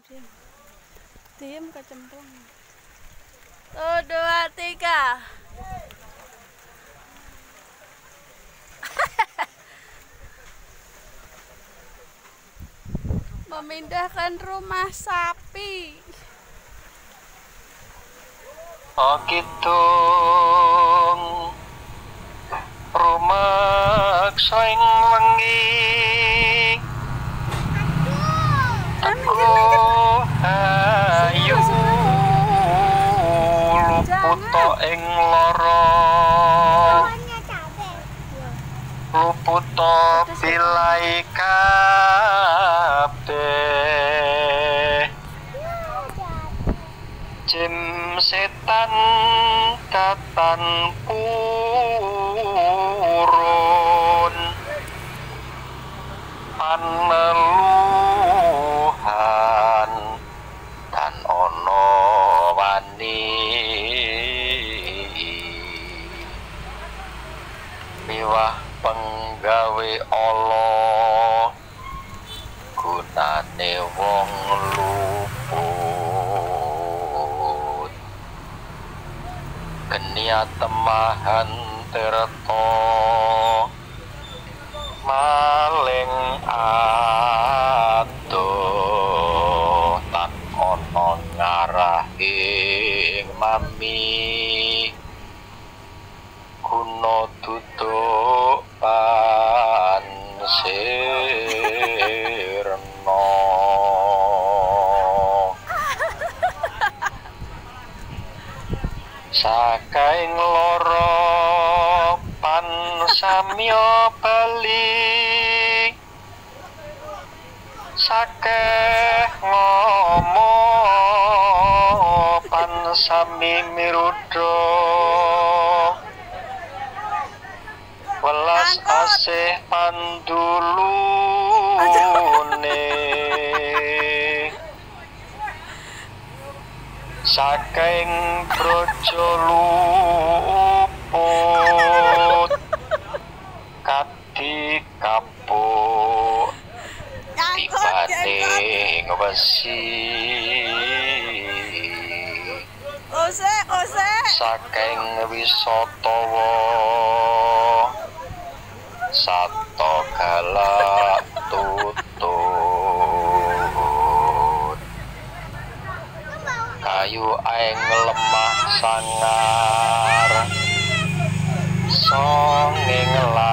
Diam. Diam kecemplung. 1, 2, 3. Memindahkan rumah sapi. Oh gitu. Rumah sing wengi. Aku ayu luput ing lara. Luput pilai kabeh. Jim setan katan purun paneluhan dan ono wani miwah penggawe Allah gunane wong luput kenia temahan terto maling adoh tan ono ngarah ing mami kuno duduk pansirno sakaing loro pan samya bali sakeh ngomo pan sami mirudo welas asih pandulune saking brojo luput kadi kapuk dibanding besi saking wisatawa sato galak tutut kayu aeng lemah sangar songeng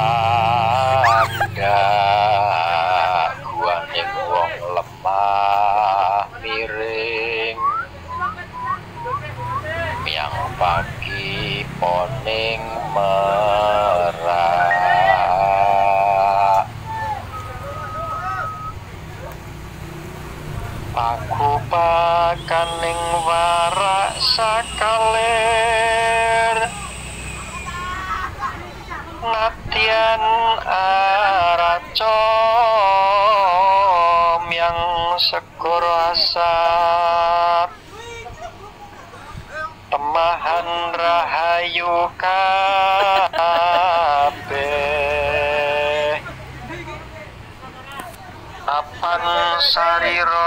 landak guaning wong lemah miring miang pagi poning merak aku pakaning warak sakaler nadyan araca yang segoro asap temahan rahayu kabeh apan sariro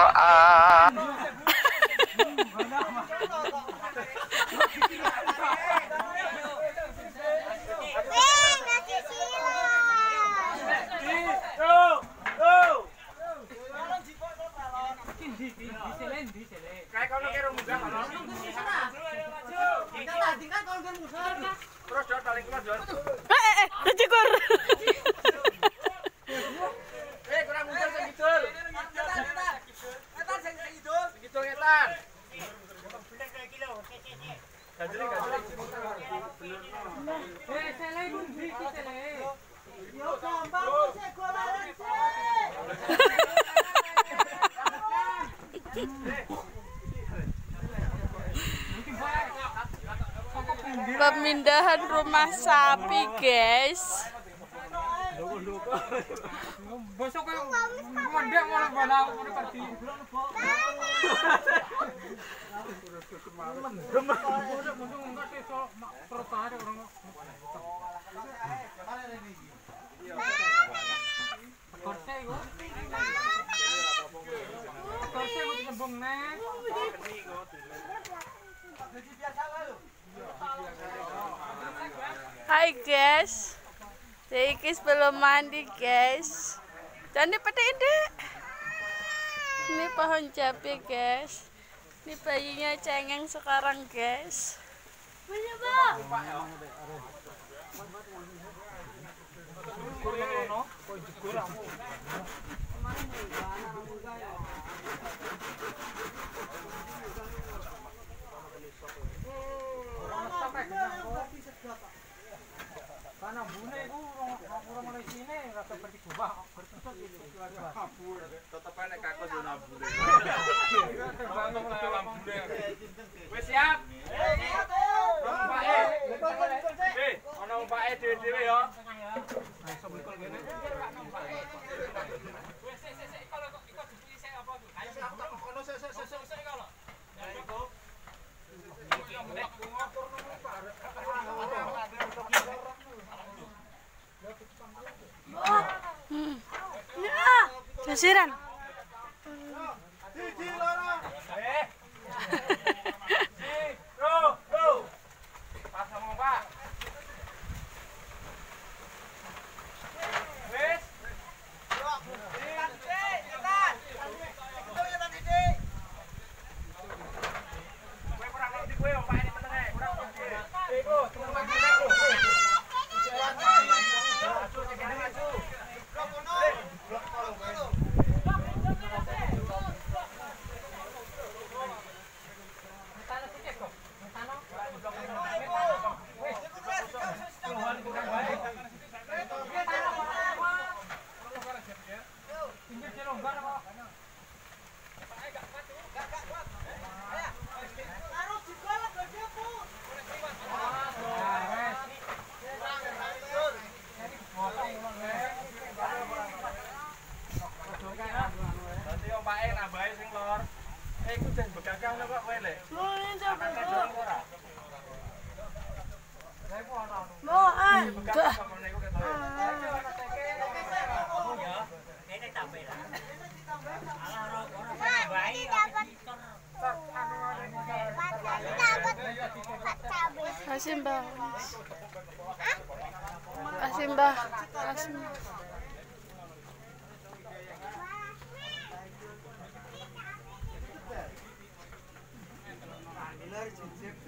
pemindahan rumah sapi, guys. Besok mandek malah bala aku pergi. tanggung nih. Hai guys, Ikis belum mandi guys. Dan ini petik dek. Ini pohon cabai guys. Ini bayinya cengeng sekarang guys. Karena bune itu orang Malaysia ini rasa seperti kubah. Tetep nek kakak zona bune. Wis siap? Ompake. Ana ompake dhewe-dhewe ya. Nah, iso mikul kene. Wis sik kalau ikut dipilih apa tuh? Ayo ono sik kalau. Ya iku. Jasiran. Pas sama Pak. Wis. Kowe ora ngerti kowe ompake ning meneng ae. Ora ngerti. Iku, temen Pak. Dadi ompake nambahi sing lor. Iku jan begagang kok kowe lek. Ora. Mau enggak. Kasih mbak. Kasih mbak. Kasih. Benar, cicip.